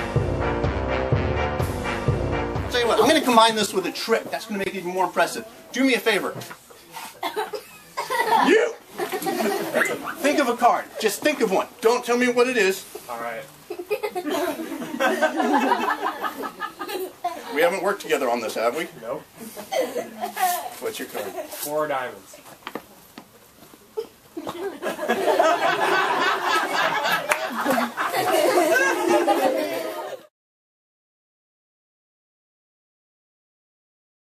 Tell you what, I'm going to combine this with a trick. That's going to make it even more impressive. Do me a favor. You! Think of a card. Just think of one. Don't tell me what it is. All right. We haven't worked together on this, have we? Nope. What's your card? 4 diamonds.